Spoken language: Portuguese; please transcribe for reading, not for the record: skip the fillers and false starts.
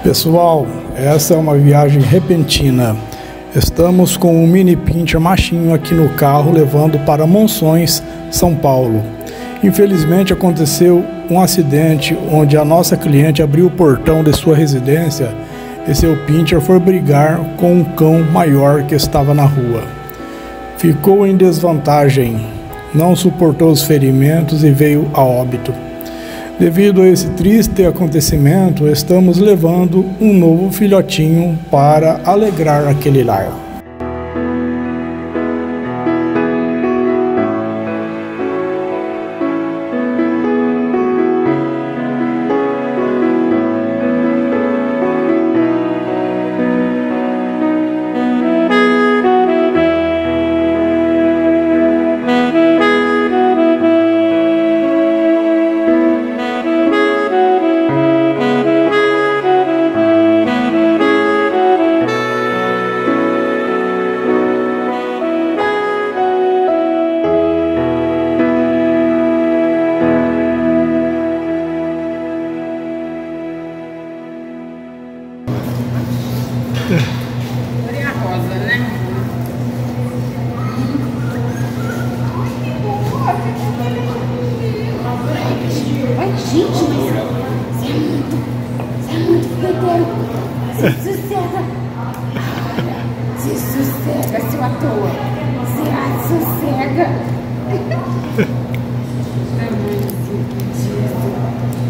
Pessoal, essa é uma viagem repentina. Estamos com um mini Pincher machinho aqui no carro levando para Monções, São Paulo. Infelizmente aconteceu um acidente onde a nossa cliente abriu o portão de sua residência e seu Pincher foi brigar com um cão maior que estava na rua. Ficou em desvantagem, não suportou os ferimentos e veio a óbito. Devido a esse triste acontecimento, estamos levando um novo filhotinho para alegrar aquele lar. Olha a rosa, né? Ai, gente, mas você é muito fogueteiro. Se sossega. Se sossega, seu à toa. Se sossega. É muito sentido.